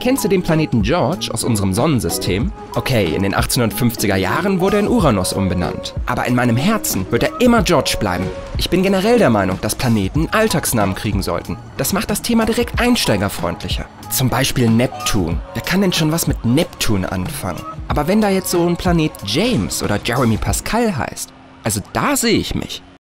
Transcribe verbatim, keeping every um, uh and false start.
Kennst du den Planeten George aus unserem Sonnensystem? Okay, in den achtzehnhundertfünfziger Jahren wurde er in Uranus umbenannt. Aber in meinem Herzen wird er immer George bleiben. Ich bin generell der Meinung, dass Planeten Alltagsnamen kriegen sollten. Das macht das Thema direkt einsteigerfreundlicher. Zum Beispiel Neptun. Wer kann denn schon was mit Neptun anfangen? Aber wenn da jetzt so ein Planet James oder Jeremy Pascal heißt, also da sehe ich mich.